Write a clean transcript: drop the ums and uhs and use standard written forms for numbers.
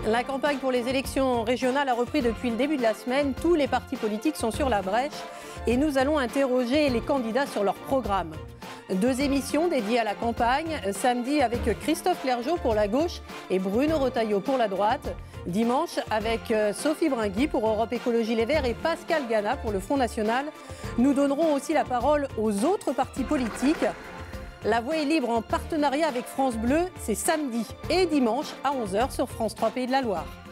La campagne pour les élections régionales a repris depuis le début de la semaine. Tous les partis politiques sont sur la brèche et nous allons interroger les candidats sur leur programme. 2 émissions dédiées à la campagne. Samedi avec Christophe Clergeau pour la gauche et Bruno Retailleau pour la droite. Dimanche avec Sophie Bringui pour Europe Écologie Les Verts et Pascal Gana pour le Front National. Nous donnerons aussi la parole aux autres partis politiques. La Voix est libre en partenariat avec France Bleu, c'est samedi et dimanche à 11h sur France 3 Pays de la Loire.